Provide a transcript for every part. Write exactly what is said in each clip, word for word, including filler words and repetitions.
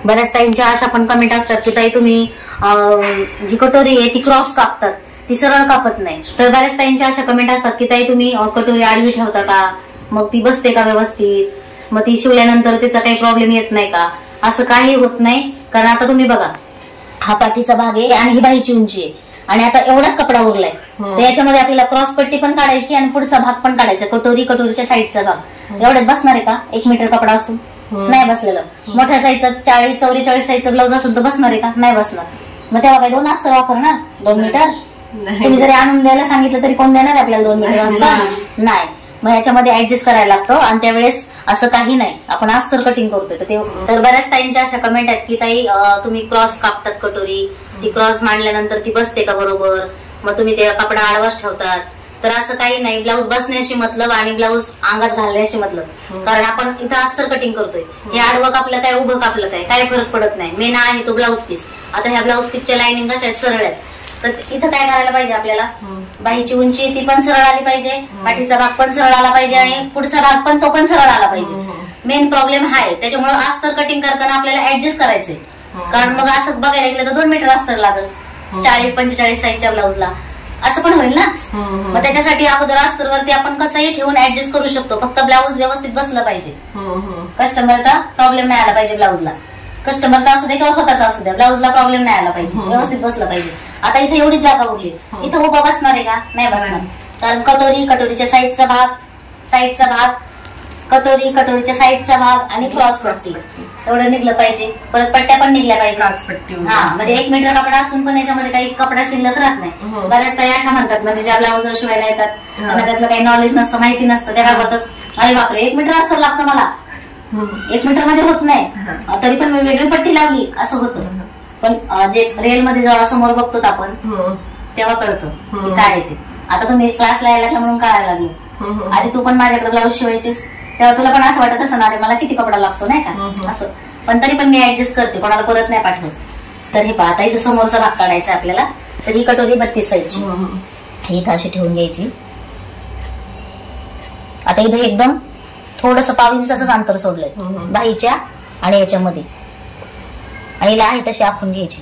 बऱ्याच ताईंच्या अशा पण कमेंट असतात की ताई तुम्ही जी कटोरी आहे ती क्रॉस कापतात, ती सरळ कापत नाही. तर बऱ्याच ताईंच्या अशा कमेंट असतात की ताई तुम्ही कटोरी आडवी ठेवता का, मग ती बसते का व्यवस्थित, मग ती शिवल्यानंतर त्याचा काही प्रॉब्लेम येत नाही का. असं काही होत नाही. कारण आता तुम्ही बघा, हा पाठीचा भाग आहे आणि ही बाईची उंची आहे आणि आता एवढाच कपडा उरलाय, तर याच्यामध्ये आपल्याला क्रॉस पट्टी पण काढायची आणि पुढचा भाग पण काढायचा, कटोरी कटोरीच्या साईडचा भाग. एवढ्यात बसणार आहे का एक मीटर कपडा असून? नाही बसलेलं. मोठ्या साईजचा चाळीस चौवेचाळीस साईजचा ब्लाऊज असून तर बसणार आहे का? नाही बसणार. मग तेव्हा काही दोन अस्तर वापरणार? दोन मीटर तुम्ही जरी आणून द्यायला सांगितलं तरी कोण देणार आहे आपल्याला दोन मीटर अस्तर? नाही. मग याच्यामध्ये ऍडजस्ट करायला लागतं आणि त्यावेळेस असं काही नाही, आपण अस्तर कटिंग करतोय. तर ते तर बऱ्याच ताईंच्या अशा कमेंट आहेत की ताई तुम्ही क्रॉस कापतात कटोरी, ती क्रॉस मांडल्यानंतर ती बसते का बरोबर, मग तुम्ही ते कपडा आडवाच ठेवतात. तर असं काही नाही. ब्लाऊज बसण्याशी मतलब आणि ब्लाऊज अंगात घालण्याशी मतलब. कारण आपण इथं अस्तर कटिंग करतोय, हे आडवं कापलं काय उभं कापलं काय काय फरक पडत नाही. मेन आहे तो ब्लाऊज पीस. आता ह्या ब्लाऊज पीसच्या लाईनिंग कशा आहेत, सरळ आहेत. तर इथं काय करायला पाहिजे आपल्याला, बाईची उंची ती पण सरळ आली पाहिजे, पाठीचा भाग पण सरळ आला पाहिजे आणि पुढचा भाग पण तो पण सरळ आला पाहिजे. मेन प्रॉब्लेम हा आहे. त्याच्यामुळे अस्तर कटिंग करताना आपल्याला ऍडजस्ट करायचंय. कारण मग असं बघायला गेलं तर दोन मीटर अस्तर लागेल चाळीस पंचेचाळीस साईजच्या ब्लाऊजला, असं पण होईल ना. मग त्याच्यासाठी अगोदर अस्तरवरती आपण कसंही ठेवून ऍडजस्ट करू शकतो. फक्त ब्लाऊज व्यवस्थित बसलं पाहिजे, कस्टमरचा प्रॉब्लेम नाही आला पाहिजे. ब्लाऊजला कस्टमरचा असू दे किंवा स्वतःचा असू द्या, ब्लाऊजला प्रॉब्लेम नाही आला पाहिजे, व्यवस्थित बसलं पाहिजे. आता इथे एवढीच जागा उरली, इथं उभा बसणार आहे का? नाही बसणार. कारण कटोरी कटोरीच्या साईडचा भाग, साईडचा भाग, कटोरी कटोरीच्या साईडचा भाग आणि क्रॉस पट्टी एवढं निघलं पाहिजे. परत पट्ट्या पण निघल्या पाहिजे. हा, म्हणजे एक मीटर कपडा असून पण याच्यामध्ये काही कपडा शिल्लक राहत नाही. बऱ्याच काही अशा म्हणतात म्हणजे ज्या ब्लाऊज शिवायला येतात त्यांना त्यातलं काही नॉलेज नसतं, माहिती नसतं, त्या काय करतात, अरे बापरे एक मीटर अस्तर लागतं मला, एक मीटर मध्ये होत नाही, तरी पण मी वेगळी पट्टी लावली, असं होतं. पण जे रिअल मध्ये जेव्हा समोर बघतो आपण तेव्हा कळतं काय आहे ते. आता तुम्ही क्लासला यायला लागला म्हणून कळायला लागलो. आधी तू पण माझ्याकडे ब्लाऊज शिवायचीस तेव्हा तुला पण असं वाटत असं ना, मला किती कपडा लागतो नाही का असं. पण तरी पण मी ऍडजस्ट करते, कोणाला परत नाही पाठवत. तर हे पहा, आता इथं समोरचा भाग काढायचा आपल्याला. तर ही कटोरी बत्तीस साईजची, ही इथं अशी ठेवून घ्यायची. आता इथं एकदम थोडस पाव इंचाच अंतर सोडलंय बाईच्या आणि याच्यामध्ये, आणि हिला आहे तशी आखून घ्यायची.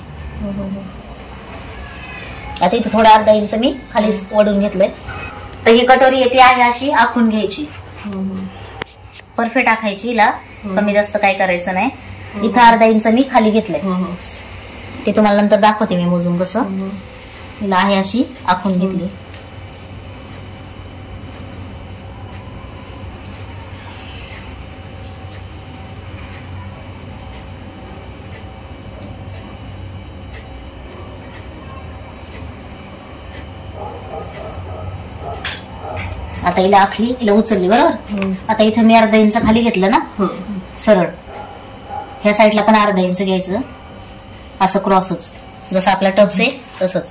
आता इथं थोडा अर्धा इंच मी खाली वडून घेतलंय. तर ही कटोरी येते आहे अशी आखून घ्यायची, परफेक्ट आखायची. हिला कमी जास्त काय करायचं नाही. इथं अर्धा इंच मी खाली घेतलंय, ते तुम्हाला नंतर दाखवते मी मोजून कसं. हिला आहे अशी आखून घेतली. आता हिला आखली, हिला उचलली बरोबर. आता इथं मी अर्धा इंच खाली घेतलं ना सरळ, ह्या साईडला पण अर्धा इंच घ्यायचं असं क्रॉसच, जसं आपला टक्स आहे तसंच,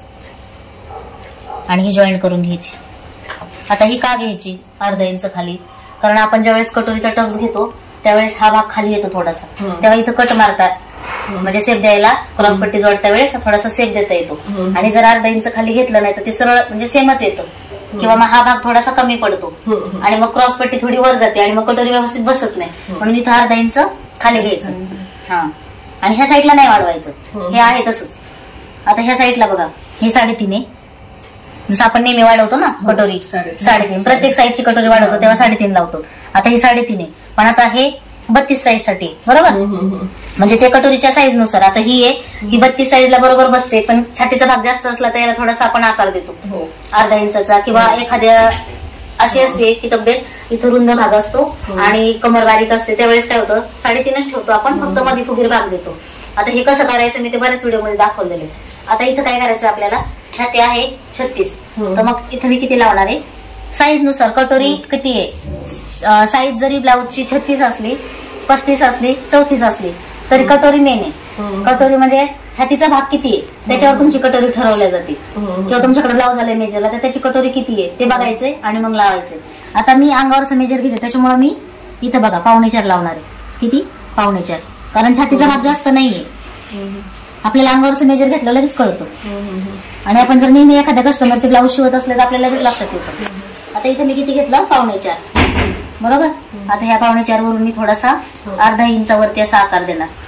आणि ही जॉईंट करून घ्यायची. आता ही का घ्यायची अर्धा इंच खाली, कारण आपण ज्यावेळेस कटोरीचा टक्स घेतो त्यावेळेस हा भाग खाली येतो थोडासा, तेव्हा इथं कट मारतात म्हणजे सेफ द्यायला, क्रॉस पट्टी जोडत्या वेळेस थोडासा सेफ देता येतो. आणि जर अर्धा इंच खाली घेतलं नाही तर ते सरळ म्हणजे सेमच येतं, किंवा मग हा भाग थोडासा कमी पडतो आणि मग क्रॉस पट्टी थोडी वर जाते आणि मग कटोरी व्यवस्थित बसत नाही. म्हणून इथं अर्धा इंच खाली घ्यायचं. हा, आणि ह्या साईडला नाही वाढवायचं, हे आहे तसंच. आता ह्या साईडला बघा, हे साडेतीन आहे, जसं आपण नेहमी वाढवतो ना कटोरी साडेतीन, प्रत्येक साईजची कटोरी वाढवतो तेव्हा साडेतीन लावतो. आता ही साडेतीन आहे, पण आता हे बत्तीस साईज साठी बरोबर, म्हणजे त्या कटोरीच्या साईज नुसार. आता ही आहे, ही बत्तीस साईजला बरोबर बसते, पण छातीचा भाग जास्त असला तर याला थोडासा आपण आकार देतो अर्धा इंचाचा, किंवा एखाद्या अशी असते की तब्येत इथं रुंद भाग असतो आणि कमर बारीक असते, त्यावेळेस काय होतं साडेतीनच ठेवतो आपण, फक्त मध्ये फुगीर भाग देतो. आता हे कसं करायचं मी ते बऱ्याच व्हिडिओमध्ये दाखवलेले. आता इथं काय करायचं आपल्याला, छाती आहे छत्तीस, तर मग इथं मी किती लावणार आहे साईज नुसार. कटोरी किती आहे, साईज जरी ब्लाऊजची छत्तीस असली, पस्तीस असली, चौतीस असली तरी कटोरी मेन आहे. कटोरी म्हणजे छातीचा भाग किती आहे त्याच्यावर तुमची कटोरी ठरवल्या जाते, किंवा तुमच्याकडे ब्लाऊज आलाय मेजरला तर त्याची कटोरी किती आहे ते बघायचंय आणि मग लावायचंय. आता मी अंगावरचं मेजर घेते त्याच्यामुळे मी इथं बघा पावणे चार लावणार आहे. किती, पावणे चार, कारण छातीचा भाग जास्त नाहीये. आपल्याला अंगावरचं मेजर घेतलं लगेच कळतं, आणि आपण जर नेहमी एखाद्या कस्टमरचे ब्लाऊज शिवत असले तर आपल्याला लगेच लक्षात येतं. आता इथं मी किती घेतलं, पावणे चार बरोबर. आता ह्या पावणे चार वरून मी थोडासा अर्धा इंचावरती असा आकार देणार,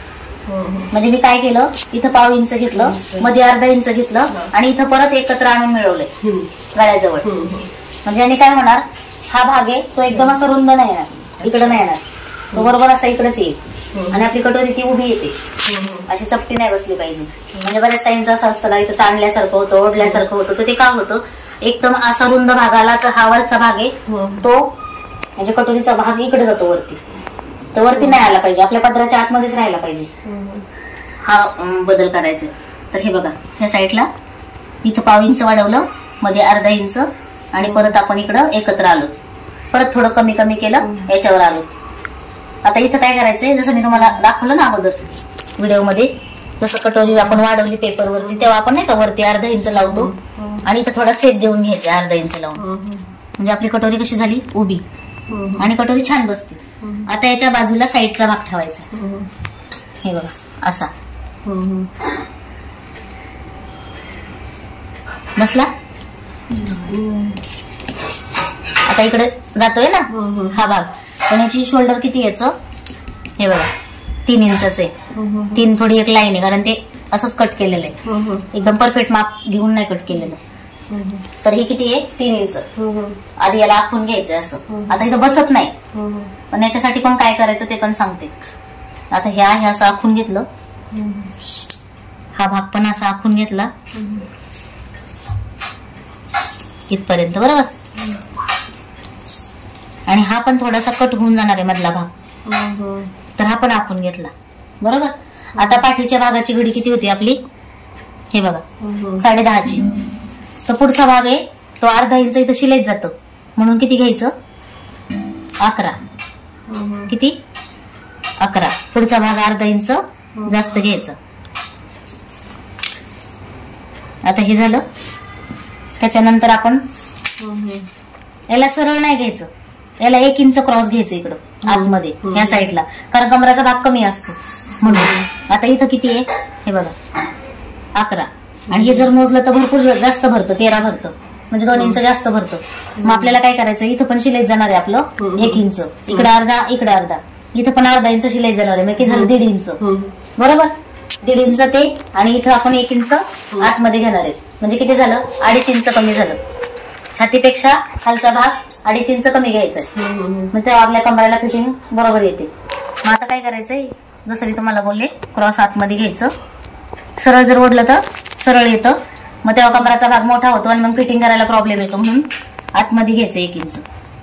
म्हणजे मी काय केलं, इथं पाव इंच घेतलं, मध्ये अर्धा इंच घेतलं आणि इथं परत एकत्र आणून मिळवलंय गळ्याजवळ. म्हणजे याने काय होणार, हा भाग आहे तो एकदम असा रुंद नाही येणार, इकडं नाही येणार, तो बरोबर असा इकडेच येईल आणि आपली कटोरी ती उभी येते, अशी चपटी नाही बसली पाहिजे. म्हणजे बऱ्याच टाइमचं असं असतं का इथं ताणल्यासारखं होतं, ओढल्यासारखं होतं, तर ते काय होतं, एकदम असा रुंद भाग आला तर हा वरचा भाग आहे तो म्हणजे कटोरीचा भाग इकडे जातो वरती, तर वरती नाही आला पाहिजे, आपल्या पदराच्या आतमध्येच राहायला पाहिजे. हा बदल करायचा. तर हे बघा, ह्या साईडला इथं पाव इंच वाढवलं, मध्ये अर्धा इंच आणि परत आपण इकडं एकत्र आलो, परत थोडं कमी कमी केलं, याच्यावर आलो. आता इथं काय करायचंय, जसं मी तुम्हाला दाखवलं ना अगोदर व्हिडिओमध्ये, जसं कटोरी आपण वाढवली पेपरवरती तेव्हा आपण नाही का वरती अर्धा इंच लावतो आणि इथं थोडा सेट देऊन घ्यायचा अर्धा इंच लावून, म्हणजे आपली कटोरी कशी झाली, उभी आणि कटोरी छान बसते. आता याच्या बाजूला साईडचा भाग ठेवायचा, हे बघा असा बसला. आता इकडे जातोय ना हा भाग, पण याची शोल्डर किती याचं, हे बघा तीन इंचाच आहे, तीन थोडी एक लाईन आहे, कारण ते असंच कट केलेलं आहे, एकदम परफेक्ट माप घेऊन नाही कट केलेलं. तर हे किती आहे, तीन इंच. आधी याला आखून घ्यायचंय असं. आता इथं बसत नाही, पण याच्यासाठी पण काय करायचं ते पण सांगते. आता ह्या ह्या असं आखून घेतलं, हा भाग पण असा आखून घेतला इथपर्यंत, बरोबर. आणि हा पण थोडासा कट होऊन जाणार आहे मधला भाग, तर हा पण आखून घेतला, बरोबर. आता पाठीच्या भागाची घडी किती होती आपली, हे बघा साडे दहाची. तर पुढचा भाग आहे तो अर्धा इंच इथं शिलाईत जातं, म्हणून किती घ्यायचं, अकरा. किती, अकरा. पुढचा भाग अर्धा इंच जास्त घ्यायचं. आता हे झालं. त्याच्यानंतर आपण याला सरळ नाही घ्यायचं, याला एक इंच क्रॉस घ्यायचं इकडं आतमध्ये या साईडला, कारण कमराचा भाग कमी असतो म्हणून. आता इथं किती आहे, हे बघा अकरा, आणि हे जर मोजलं तर भरपूर जास्त भरतं, तेरा भरतं, म्हणजे दोन इंच जास्त भरतं. मग आपल्याला काय करायचं, इथं पण शिलाई जाणार आहे आपलं एक इंच, इकडे अर्धा इकडे अर्धा, इथं पण अर्धा इंच शिलाई जाणार आहे, मग किती झालं, दीड इंच, बरोबर. दीड इंच ते, आणि इथं आपण एक इंच आतमध्ये घेणार आहे, म्हणजे किती झालं, अडीच इंच कमी झालं. छातीपेक्षा खालचा भाग अडीच इंच कमी घ्यायचा आहे, मग तेव्हा आपल्या कमराला फिटिंग बरोबर येते. मग आता काय करायचंय, जसं मी तुम्हाला बोलले, क्रॉस आतमध्ये घ्यायचं, सरळ जर ओढलं तर सरळ येतं, मग तेव्हा कमराचा भाग मोठा होतो आणि मग फिटिंग करायला प्रॉब्लेम येतो, म्हणून आतमध्ये घ्यायचं एक इंच.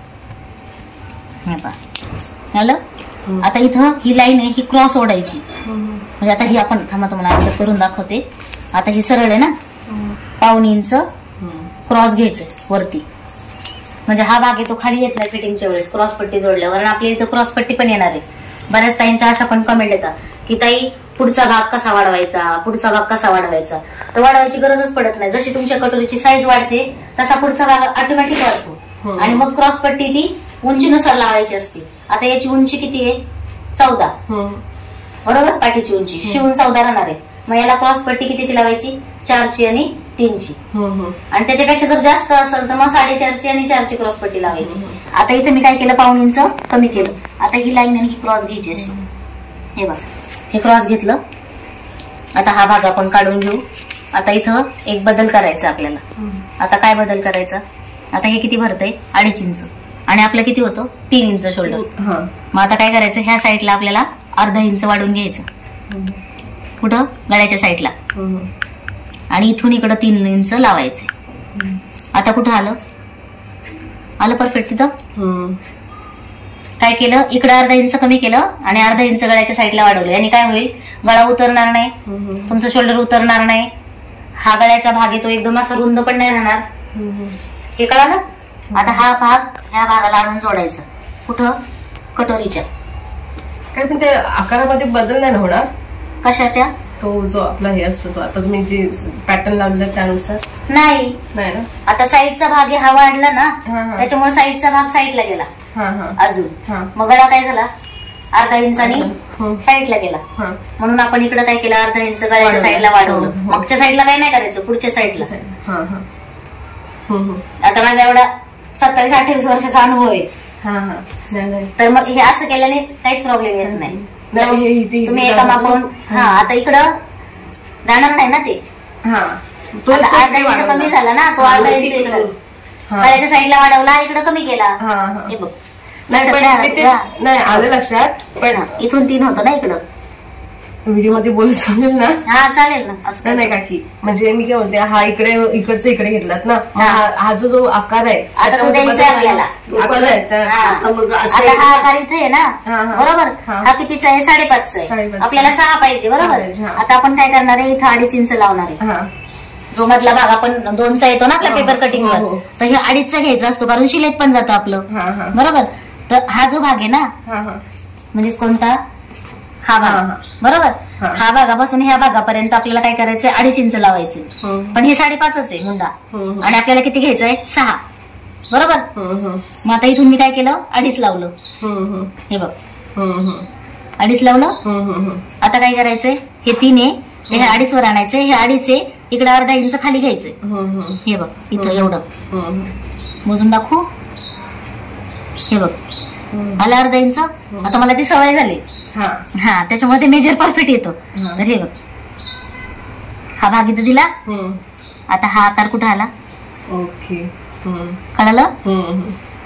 झालं. आता इथं ही लाईन आहे, ही क्रॉस ओढायची, म्हणजे आता ही आपण थांबा तुम्हाला आता करून दाखवते. आता ही सरळ आहे ना, पाऊण इंच क्रॉस घ्यायचं वरती, म्हणजे हा भाग आहे तो खाली येत नाही फिटिंगच्या वेळेस क्रॉस पट्टी जोडल्यावर, आणि आपल्या इथं क्रॉस पट्टी पण येणार आहे. बऱ्याच ताईंच्या अशा पण कमेंट येतात की ताई पुढचा भाग कसा वाढवायचा, पुढचा भाग कसा वाढवायचा. तर वाढवायची गरजच पडत नाही, जशी तुमच्या कटोरीची साईज वाढते तसा पुढचा भाग ऑटोमॅटिक वाढतो, आणि मग क्रॉस पट्टी ती उंचीनुसार लावायची असते. आता याची उंची किती आहे, चौदा, बरोबर. पाठीची उंची शिवून चौदा राहणार आहे, मग याला क्रॉस पट्टी कितीची लावायची, चारची आणि तीनची, आणि त्याच्यापेक्षा जर जास्त असेल तर मग साडेचारची आणि चारची क्रॉस पट्टी लावायची. आता इथे मी काय केलं, पाऊण इंच कमी केलं. आता ही लाईन आणि ही क्रॉस घ्यायची अशी, हे बघा हे क्रॉस घेतलं. आता हा भाग आपण काढून घेऊ. आता इथं एक बदल करायचा आपल्याला. आता काय बदल करायचा, आता हे किती भरतंय, अडीच इंच, आणि आपलं किती होतं, तीन इंच शोल्डर. मग आता काय करायचं, ह्या साईडला आपल्याला अर्धा इंच वाढून घ्यायचं, कुठं, गळ्याच्या साईडला, आणि इथून इकडं तीन इंच लावायचे. आता कुठं आलं, आलं परफेक्ट. तिथं काय केलं, इकडे अर्धा इंच कमी केलं आणि अर्धा इंच गळ्याच्या साईडला वाढवलं, आणि काय होईल, गळा उतरणार नाही, तुमचं शोल्डर उतरणार नाही, हा गळ्याचा भाग आहे तो एकदम असा रुंद पण नाही राहणार. हे कळालं. आता हा भाग ह्या भागाला आणून जोडायचा, कुठं, कटोरीच्या. काय पण ते आकारामध्ये बदल नाही होणार, कशाच्या, तो जो आपला हे असतो तो आता तुम्ही जे पॅटर्न लावलेला त्यानुसार नाही नाही ना. आता साईडचा भाग हा वाढला ना, त्याच्यामुळे साईडचा भाग साईडला गेला अजून, मग गळा काय झाला, अर्धा इंचानी साईडला गेला, म्हणून आपण इकडे काय केलं, अर्धा इंच गळ्याच्या साईडला वाढवलं. मागच्या साईडला काय नाही करायचं, पुढच्या साईडला. आता माझा एवढा सत्तावीस अठ्ठावीस वर्षाचा अनुभव आहे, तर मग हे असं केल्याने काहीच प्रॉब्लेम येत नाही. नाही हे इथे तुम्ही एका मापावून हा आता इकडं जाणार नाही ना ते. हा आता अर्धा इंच कमी झाला ना, तो अर्धा इंच इकडं गळ्याच्या साईडला वाढवला, इकडं कमी केला. हे बघ नाही पण नाही आलं लक्षात. पण इथून तीन होतं ना इकडं. व्हिडिओ मध्ये बोलू चालेल ना? हा चालेल ना. असं नाही काकी, म्हणजे मी काय म्हणते, हा इकडे इकडचं इकडे घेतलात ना, हा जो जो आकार आहे आता तो द्यायचा आपल्याला. आता हा आकार इथे आहे ना, बरोबर. हा कितीचा आहे? साडेपाचचा आहे. आपल्याला सहा पाहिजे, बरोबर. आता आपण काय करणार आहे, इथं अडीच इंच लावणार आहे. जो मधला भाग आपण दोनचा येतो ना आपल्या पेपर कटिंग वर, तर हे अडीचचा घ्यायचा असतो, कारण शिलेत पण जातं आपलं, बरोबर. तर हा जो भाग आहे ना, म्हणजेच कोणता? हा भाग, बरोबर. हा भागापासून ह्या भागापर्यंत आपल्याला काय करायचंय? अडीच इंच लावायचे. पण हे साडेपाचच आहे मुंडा, आणि आपल्याला किती घ्यायचंय? सहा, बरोबर. मग आता इथून मी काय केलं? अडीच लावलं. हे बघ, अडीच लावलं. आता काय करायचंय? हे तीन आहे, हे अडीच वर आणायचंय. हे अडीच आहे, इकडे अर्धा इंच खाली घ्यायचंय. हे बघ इथं एवढं मोजून दाखवू. हे बघ आला अर्धा इंच. आता मला ती सवय झाली, हा त्याच्यामुळे ते मेजर परफेक्ट येतो. तर हे बघ, हा भाग इथं दिला. आता हा आकार कुठे आला? ओके, कळलं?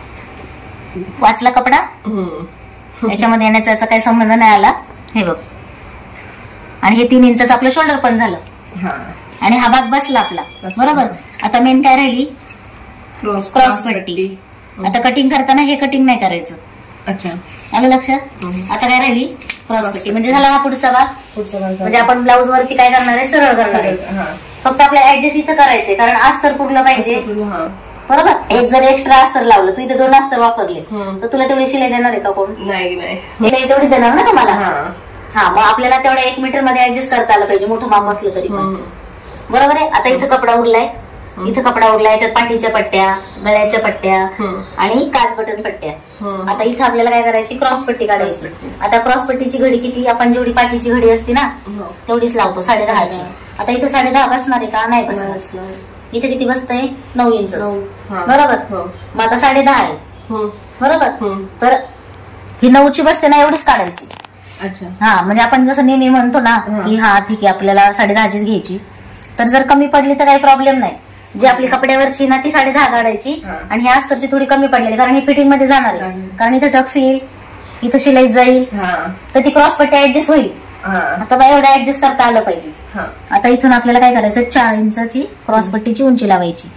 वाचला कपडा, याच्यामध्ये येण्याचा याचा काही संबंध नाही आला. हे बघ, आणि हे तीन इंचाचं आपलं शोल्डर पण झालं, आणि हा भाग बसला आपला, बरोबर. आता मेन काय राहिली? क्रॉस पट्टी. आता कटिंग करताना हे कटिंग नाही करायचं. अच्छा, आलं लक्षात? आता काय राहिली? क्रॉस पट्टी. म्हणजे झाला हा पुढचा भाग. म्हणजे आपण ब्लाऊज वरती काय करणार आहे? सरळ करणार आहे. फक्त आपल्याला ऍडजस्ट इथं करायचंय, कारण अस्तर पुरलं पाहिजे, बरोबर. एक जर एक्स्ट्रा अस्तर लावलं, तू इथे दोन अस्तर वापरले, तर तुला तेवढी शिलाई देणार आहे का कोण? नाही नाही, शिलाई तेवढी देणार ना तुम्हाला. हा, मग आपल्याला तेवढ्या एक मीटर मध्ये ऍडजस्ट करता आलं पाहिजे, मोठं माप असलं तरी पण, बरोबर आहे. आता इथं कपडा उरलाय, इथं कपडा उरला, याच्यात पाठीच्या पट्ट्या, गळ्याच्या पट्ट्या आणि काच बटन पट्ट्या. आता इथं आपल्याला काय करायची? क्रॉस पट्टी काढायची. आता क्रॉस पट्टीची घडी किती? आपण जेवढी पाठीची घडी असते ना, तेवढीच लावतो, साडे दहाची. आता इथं साडे दहा बसणार आहे का? नाही बसणार. इथे किती बसतंय? नऊ इंच, बरोबर. मग आता साडे दहा आहे, बरोबर. तर ही नऊची बसते ना, एवढीच काढायची. अच्छा, हा, म्हणजे आपण जसं नेहमी म्हणतो ना की हा ठीक आहे आपल्याला साडे दहाचीच घ्यायची, तर जर कमी पडली तर काही प्रॉब्लेम नाही. जी आपली कपड्यावरची ना ती साडे दहा काढायची, आणि ही अस्तरची थोडी कमी पडलेली, कारण ही फिटिंग मध्ये जाणार आहे, कारण इथं टक्स येईल, इथं शिलाई जाईल, तर ती क्रॉस पट्टी ऍडजस्ट होईल. आता बा एवढं ऍडजस्ट करता आलं पाहिजे. आता इथून आपल्याला काय करायचं? चार इंचाची क्रॉस पट्टीची उंची लावायची,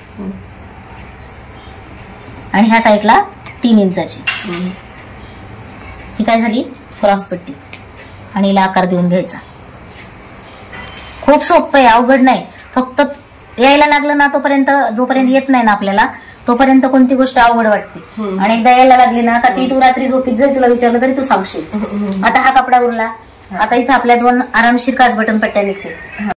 आणि ह्या साईडला तीन इंचाची. ही काय झाली? क्रॉस पट्टी. आणि हिला आकार देऊन घ्यायचा. खूप सोपं आहे, अवघड नाही. फक्त यायला लागलं ना, तोपर्यंत जोपर्यंत येत नाही ना आपल्याला, तोपर्यंत कोणती गोष्ट अवघड वाटते. आणि एकदा यायला लागली ना, का ती तू रात्री झोपीत जरी तुला विचारलं तरी तू सांगशील. आता हा कपडा उरला. आता इथं आपल्या दोन आरामशीर काच बटन पट्ट्या निघते.